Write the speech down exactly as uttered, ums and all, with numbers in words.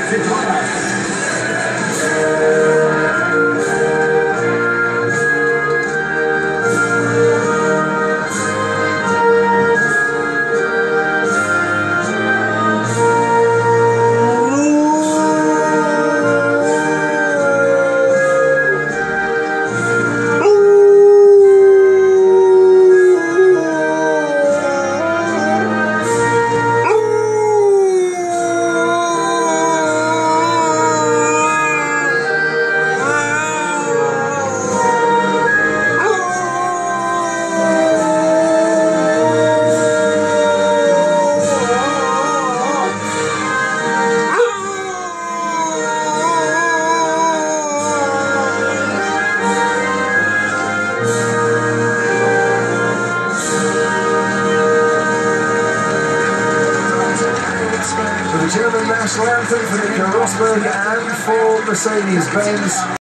petronas. For the German national anthem, for Nico Rosberg and for Mercedes-Benz.